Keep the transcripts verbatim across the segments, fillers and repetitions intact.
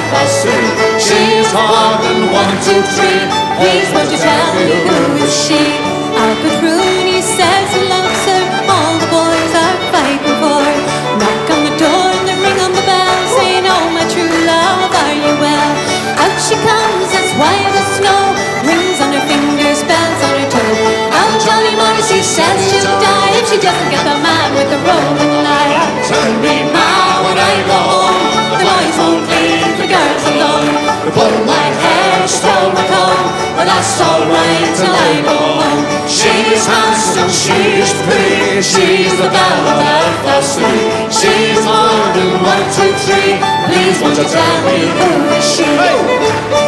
Bertha Sue. She's hard and one, two, three. Please won't you tell me who is she? Albert Rooney says he loves her. All the boys are fighting for her. Knock on the door and the ring on the bell, saying, oh my true love, are you well? Out she comes as white as snow, rings on her fingers, bells on her toe. Oh Johnny Morrissey says she'll die if she doesn't get the man with the rolling eye. Tell me now when I go home, the boys won't leave the girls alone. They pull my hair, stole my comb, but that's alright till I go home. She's handsome, she's pretty, she's the belle of Bertha Sue. She's more than one, two, three. Please won't you tell me who is she? Hey.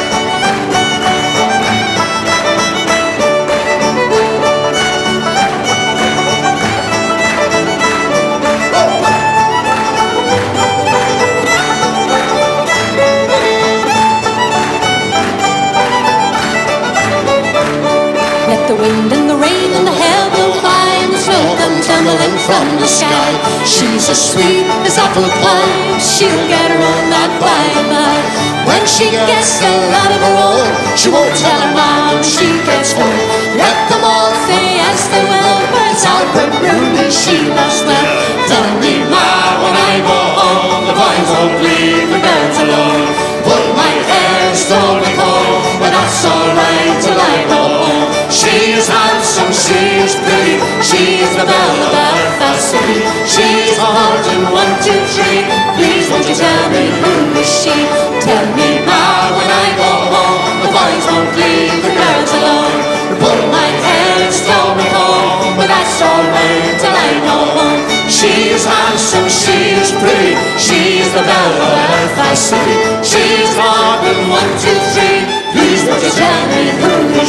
The wind and the rain and the hail will fly, and the snow come tumbling from the sky. She's as sweet as apple pie, she'll get her own that by and by. When she gets a lot of her own, she won't tell her mom when she gets home. Let them all say yes they will, but it's Albert Rooney she loves well. Tell me ma when I go home, the boys won't leave the girls alone. Pull my hair, stole my comb, but that's alright till I go home. She's handsome, she's pretty, she's the belle of Bertha Sue. She's hard and one, two, three. Please won't you tell me who is she? Tell me ma when I go home, the boys won't leave the girls alone. They pull my hair and stole my comb, but that's alright till I go home. She's handsome, she's pretty, she's the belle of Bertha Sue. She's hard and one, two, three. Please won't you tell me who is she?